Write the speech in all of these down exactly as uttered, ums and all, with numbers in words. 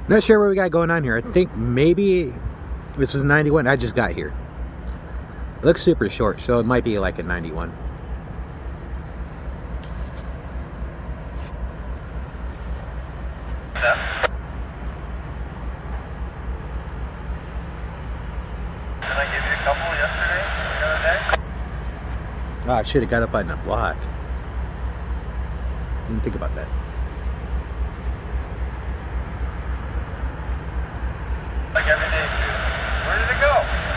Not sure what we got going on here. I think maybe this is ninety-one. I just got here. It looks super short, so it might be like a ninety-one. Oh, I should have got up on the block. Didn't think about that. Like every day, dude. Where did it go?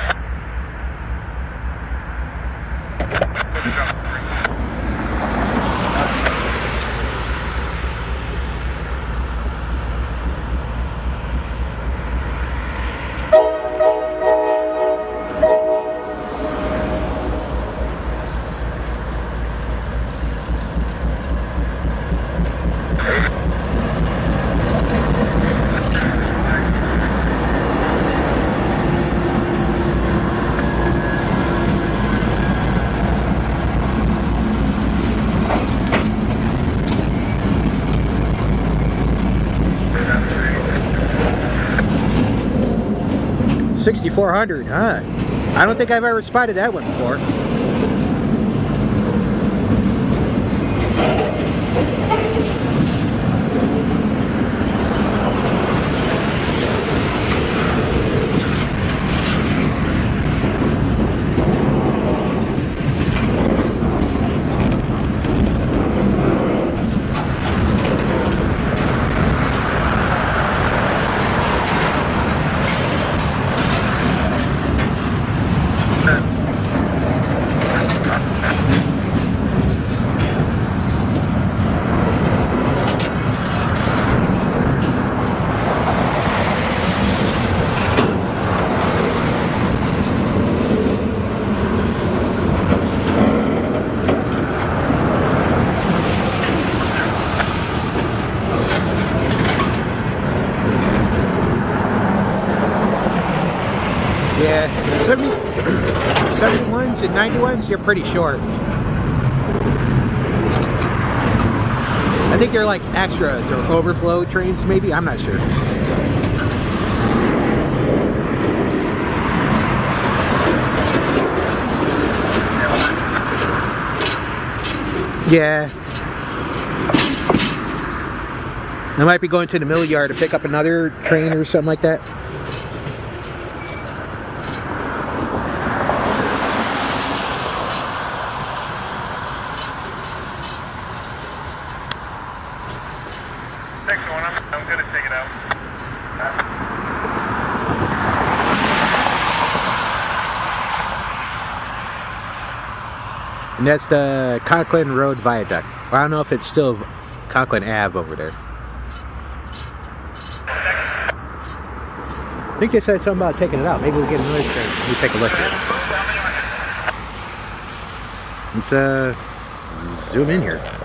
sixty-four hundred, huh? I don't think I've ever spotted that one before. Yeah, seventy, seventy-ones and ninety-ones, you're pretty short. I think they're like extras or overflow trains, maybe? I'm not sure. Yeah. I might be going to the mill yard to pick up another train or something like that. Next one, I'm, I'm gonna take it out. And that's the Conklin Road Viaduct. I don't know if it's still Conklin Ave over there. I think they said something about taking it out. Maybe we'll get another train. Let me take a look here. Let's uh, zoom in here.